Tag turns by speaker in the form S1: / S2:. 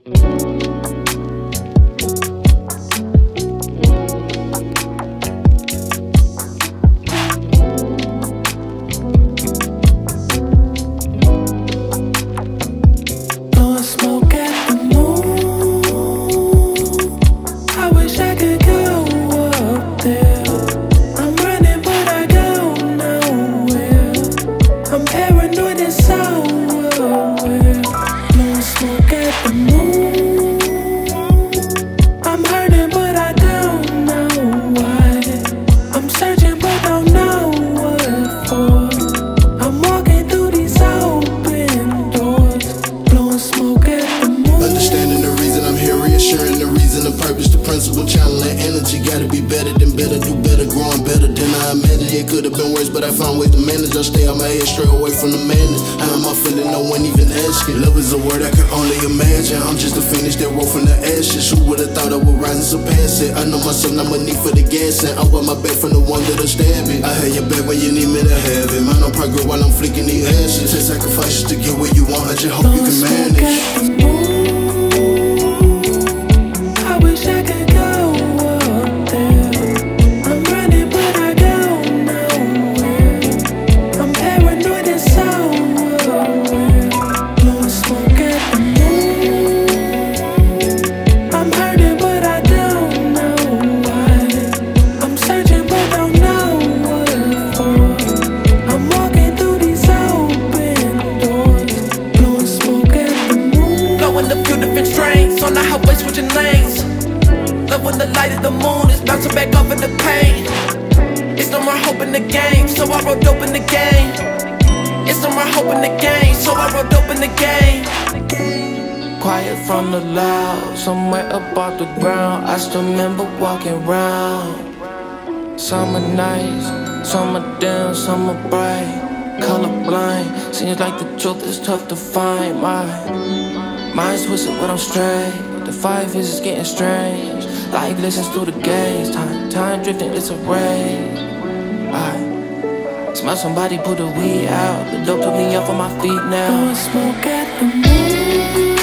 S1: Blowing smoke at the moon. I wish I could go up there. I'm running but I go nowhere. I'm paranoid and so aware. Blowing smoke at the moon. I'm hurting but I don't know why. I'm searching but don't know what for. I'm walking through these open doors. Blowing smoke at the moon.
S2: Understanding the reason I'm here, reassuring the reason, the purpose, the principle, channeling energy. Gotta be better than better, do better, growing better than I imagined. It could have been worse, but I found ways to manage. I stay on my head, straight away from the madness. How am I feeling? No one even asking. Love is a word I can only imagine. I'm just a finish that roll from the ashes. Who would've thought I would rise and surpass it? I know myself, not my need for the gas, and I want my back from the one that'll stab it. I had your back when you need me to have it. Mine on progress while I'm flicking these ashes. Take sacrifices to get where you want. I just hope you can manage.
S1: I wish I could go up there. I'm running but I go nowhere. I'm paranoid and so aware. Blowing smoke at the moon. I'm hurting but I don't know why. I'm searching but don't know what for. I'm walking through these open doors. Blowing smoke at the moon.
S3: Blowing a few different strains on the highway, switching lanes. Love when the light of the moon is bouncing back off in the pain. It's no more hope in the game, so I wrote dope in the game. It's no more hope in the game, so I wrote dope in the game. Quiet from the loud, somewhere up off the ground. I still remember walking round. Summer nights, summer down, summer bright. Colorblind, seems like the truth is tough to find. My mind's twisted but I'm straight. The 5 years is getting strange. Life listens through the gaze. Time drifting, it's a race. I smell somebody put the weed out. The dope took me up on my feet now.
S1: Blowing smoke at the moon.